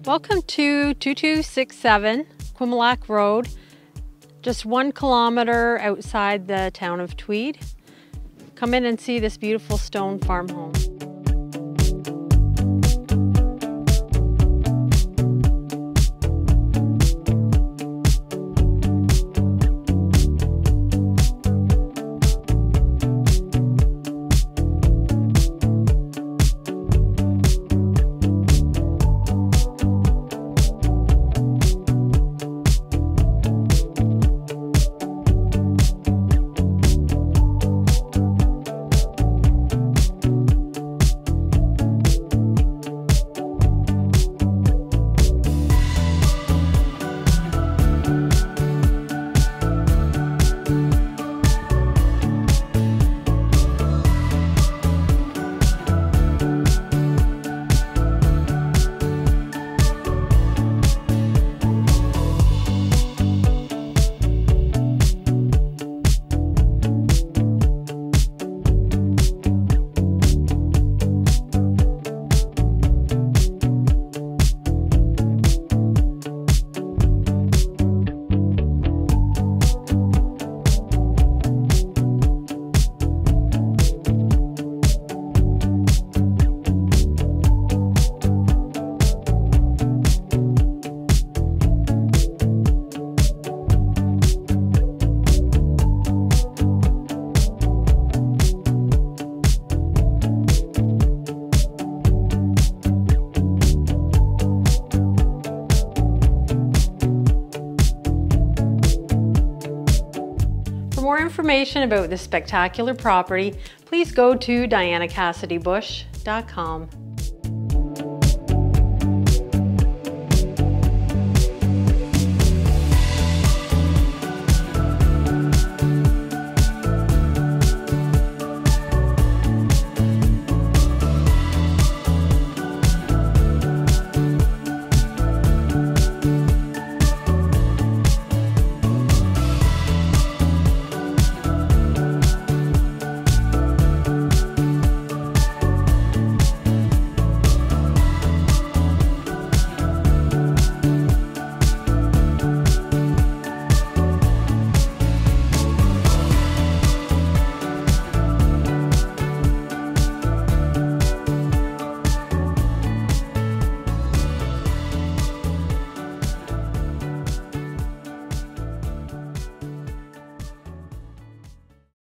Welcome to 2267 Quin Mo Lac Road, just 1 kilometer outside the town of Tweed. Come in and see this beautiful stone farm home. For more information about this spectacular property, please go to dianacassidybush.com.